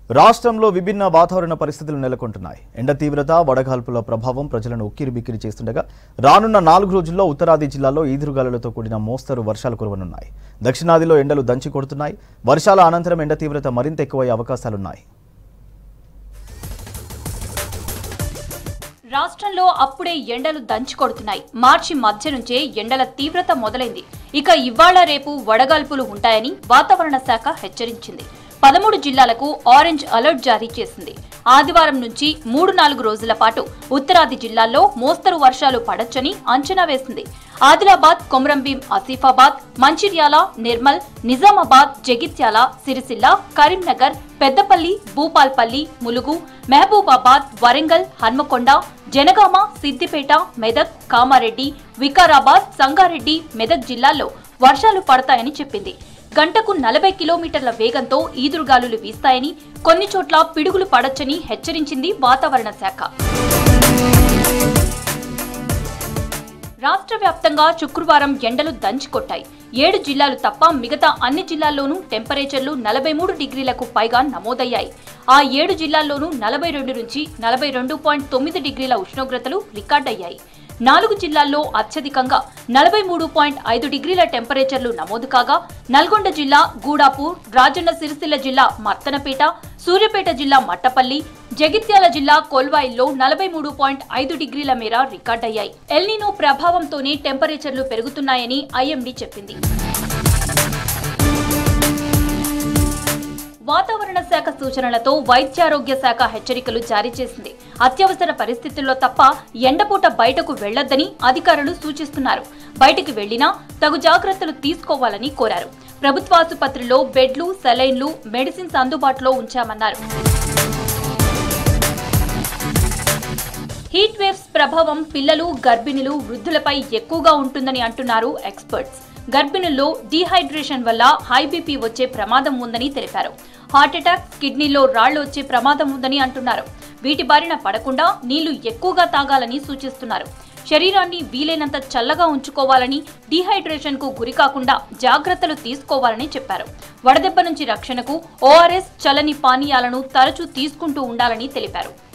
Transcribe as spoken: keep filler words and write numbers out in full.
రాష్ట్రంలో విభిన్న వాతావరణ పరిస్థితులు నెలకొంటున్నాయి. ఎండ తీవ్రత, వడగాల్పుల ప్రభావం ప్రజలను ఉక్కిరిబిక్కిరి చేస్తుండగా రానున్న నాలుగు రోజుల్లో ఉత్తరాది జిల్లాల్లో ఈదురుగాలులతో కూడిన మోస్తరు వర్షాలు కురవనున్నాయి. దక్షిణాదిలో ఎండలు దంచి కొడుతున్నాయి. వర్షాల అనంతరం ఎండ తీవ్రత మరింత ఎక్కువయ్యే అవకాశాలున్నాయి. రాష్ట్రంలో అప్పుడే ఎండలు దంచి కొడుతున్నాయి. మార్చి మధ్య నుంచే ఎండల తీవ్రత మొదలైంది. ఇక ఇవాళ రేపు వడగాల్పులు ఉంటాయని వాతావరణ శాఖ హెచ్చరించింది. పదమూడు జిల్లాలకు ఆరెంజ్ అలర్ట్ జారీ చేసింది. ఆదివారం నుంచి మూడు నాలుగు రోజుల పాటు ఉత్తరాది జిల్లాల్లో మోస్తరు వర్షాలు పడొచ్చని అంచనా వేసింది. ఆదిలాబాద్, కొమరంభీం, ఆసిఫాబాద్, మంచిర్యాల, నిర్మల్, నిజామాబాద్, జగిత్యాల, సిరిసిల్ల, కరీంనగర్, పెద్దపల్లి, భూపాల్పల్లి, ములుగు, మహబూబాబాద్, వరంగల్, హన్మకొండ, జనగామ, సిద్దిపేట, మెదక్, కామారెడ్డి, వికారాబాద్, సంగారెడ్డి, మెదక్ జిల్లాల్లో వర్షాలు పడతాయని చెప్పింది. గంటకు నలభై కిలోమీటర్ల వేగంతో ఈదురుగాలులు వీస్తాయని, కొన్ని చోట్ల పిడుగులు పడొచ్చని హెచ్చరించింది వాతావరణ శాఖ. రాష్ట్ర వ్యాప్తంగా శుక్రవారం ఎండలు దంచికొట్టాయి. ఏడు జిల్లాలు తప్ప మిగతా అన్ని జిల్లాల్లోనూ టెంపరేచర్లు నలభై మూడు డిగ్రీలకు పైగా నమోదయ్యాయి. ఆ ఏడు జిల్లాల్లోనూ నలభై రెండు నుంచి నలభై రెండు పాయింట్ తొమ్మిది డిగ్రీల ఉష్ణోగ్రతలు రికార్డయ్యాయి. నాలుగు జిల్లాల్లో అత్యధికంగా నలభై మూడు పాయింట్ ఐదు డిగ్రీల టెంపరేచర్లు నమోదు కాగా నల్గొండ జిల్లా గూడాపూర్, రాజన్న సిరిసిల్ల జిల్లా మర్తనపేట, సూర్యాపేట జిల్లా మట్టపల్లి, జగిత్యాల జిల్లా కొల్వాయిల్లో నలభై మూడు పాయింట్ ఐదు డిగ్రీల మేర రికార్డయ్యాయి. ఎల్నినో ప్రభావంతోనే టెంపరేచర్లు పెరుగుతున్నాయని ఐఎండీ చెప్పింది. వాతావరణ శాఖ సూచనలతో వైద్యారోగ్య శాఖ హెచ్చరికలు జారీ చేసింది. అత్యవసర పరిస్థితుల్లో తప్ప ఎండపూట బయటకు వెళ్లొద్దని అధికారులు సూచిస్తున్నారు. బయటికి వెళ్లినా తగు జాగ్రత్తలు తీసుకోవాలని కోరారు. ప్రభుత్వాసుపత్రిలో బెడ్లు, సెలైన్లు, మెడిసిన్స్ అందుబాటులో ఉంచామన్నారు. హీట్ వేవ్స్ ప్రభావం పిల్లలు, గర్భిణులు, వృద్ధులపై ఎక్కువగా ఉంటుందని అంటున్నారు ఎక్స్పర్ట్స్. గర్భిణుల్లో డీహైడ్రేషన్ వల్ల హై బీపీ వచ్చే ప్రమాదం ఉందని తెలిపారు. హార్ట్ అటాక్, కిడ్నీలో రాళ్లు వచ్చే ప్రమాదం ఉందని అంటున్నారు. వీటి బారిన పడకుండా నీళ్లు ఎక్కువగా తాగాలని సూచిస్తున్నారు. శరీరాన్ని వీలైనంత చల్లగా ఉంచుకోవాలని, డీహైడ్రేషన్ కు గురికాకుండా జాగ్రత్తలు తీసుకోవాలని చెప్పారు. వడదెబ్బ నుంచి రక్షణకు ఓఆర్ఎస్, చల్లని పానీయాలను తరచూ తీసుకుంటూ ఉండాలని తెలిపారు.